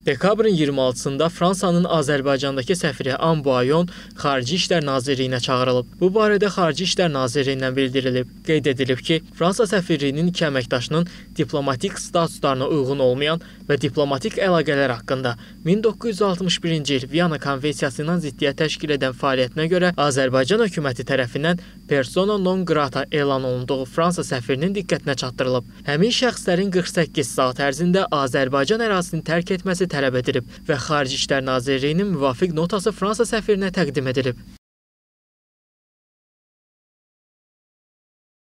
Dekabrın 26-sında Fransanın Azərbaycandakı səfiri An Buayon Xarici İşlər Nazirliyinə çağırılıb. Bu barədə Xarici İşlər Nazirliyindən bildirilib. Qeyd edilib ki, Fransa səfirliyinin iki əməkdaşının diplomatik statuslarına uyğun olmayan və diplomatik əlaqələr haqqında 1961-ci il Viyana Konvensiyasından ziddiyyət təşkil edən fəaliyyətinə görə Azərbaycan hökuməti tərəfindən persona non grata elan olunduğu Fransa səfirinin diqqətinə çatdırılıb. Həmin şəxslərin 48 saat ərzində Azərbaycan ərazisini tərk etməsi tələb edilib və Xarici İşlər Nazirliyinin müvafiq notası Fransa səfirinə təqdim edilib.